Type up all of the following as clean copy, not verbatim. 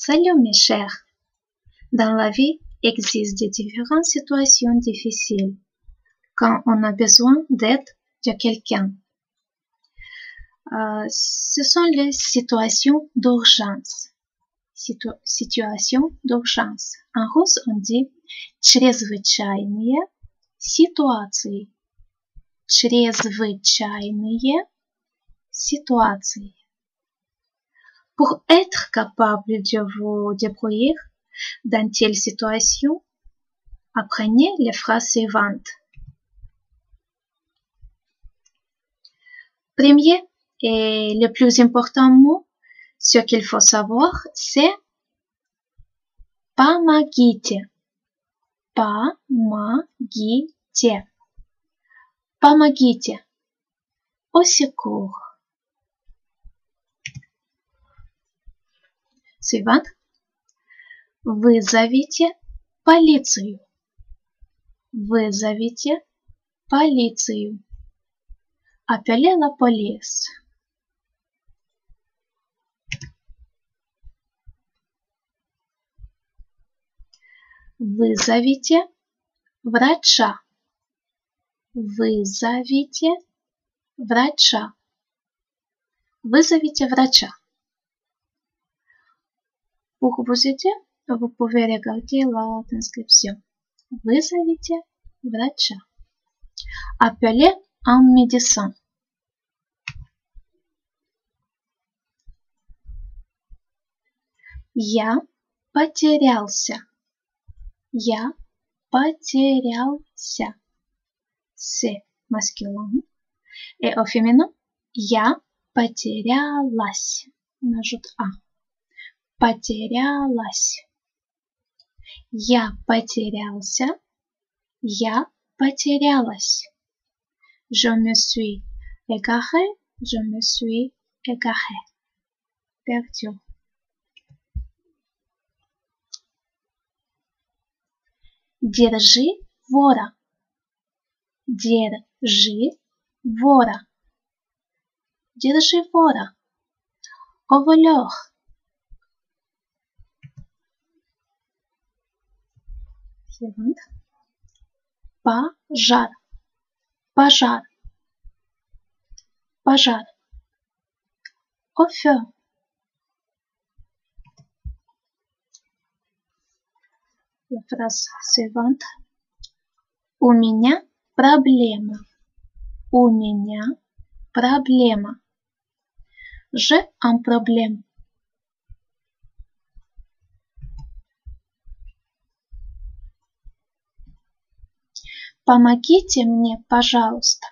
Salut mes chers. Dans la vie existent des différentes situations difficiles quand on a besoin d'aide de quelqu'un. Ce sont les situations d'urgence. Situation d'урgence. En russe, on dit чрезвычайные ситуации. Чрезвычайные ситуации. Pour être capable de vous débrouiller dans telle situation, apprenez les phrases suivantes. Premier et le plus important mot, ce qu'il faut savoir, c'est помогите. Помогите. Помогите. Au secours. Suivante. Вызовите полицию. Вызовите полицию. Appelez la police. Вызовите врача. Вызовите врача. Вызовите врача. Pour vous aider, vous pouvez regarder la transcription. Вызовите врача. Appelez un médecin. Я потерялся. Я потерялся. C'est masculin. Et au féminin, я потерялась. On ajoute un. Потерялась. Я потерялся. Я потерялась. Je me suis égaré. Je me suis égaré. Perdu. Держи вора. Держи вора. Держи вора. Au voleur. Suivante. Пожар. Пожар. Пожар. Au feu. La phrase suivante. У меня проблема. У меня проблема. J'ai un problème. Помогите мне, пожалуйста.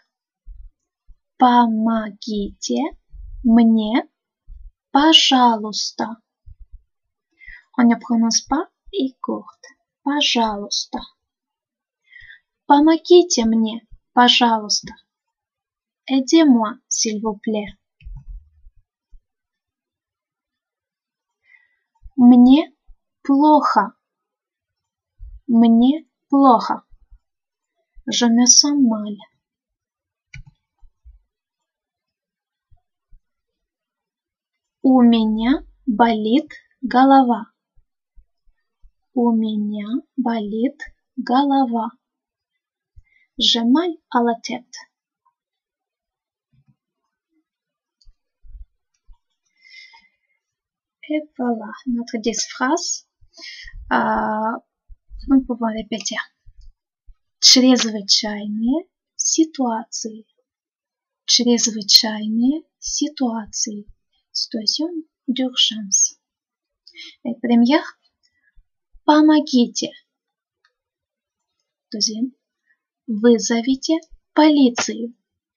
Помогите мне, пожалуйста. On ne prononce pas et courte. Пожалуйста. Помогите мне, пожалуйста. Aidez-moi, s'il vous plaît. Мне плохо. Мне плохо. Je me sens mal. У меня болит голова. У меня болит голова. J'ai mal à la tête. Et voilà, notre 10 phrases. Nous pouvons répéter. Чрезвычайные ситуации. Чрезвычайные ситуации. Situation d'urgence. Et première, помогите. Deuxième, вызовите полицию.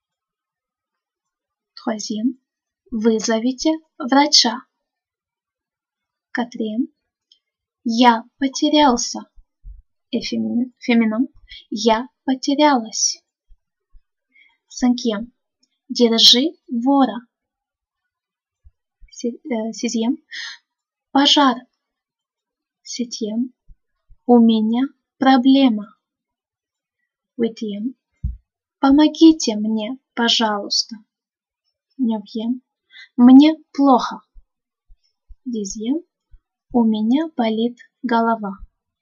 Troisième, вызовите врача. Quatrième, я потерялся. Et féminin, я потерялась. Cinquième, держи вора. Sixième, пожар. Septième, у меня проблема. Huitième, помогите мне, пожалуйста. Neuvième, мне плохо. Dixième, У меня болит голова.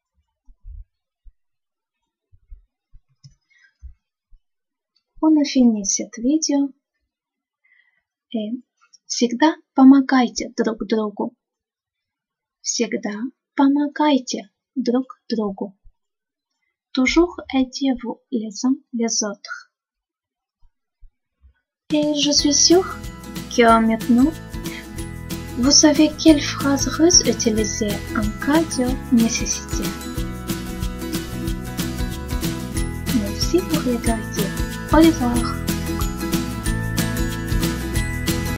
On a fini cette vidéo. Et всегда помогайте друг другу. Всегда помогайте друг другу. Toujours aidez-vous les uns les autres. Et je suis sûre que maintenant, vous savez quelle phrase russe utiliser en cas de nécessité. Merci pour regarder. Au revoir.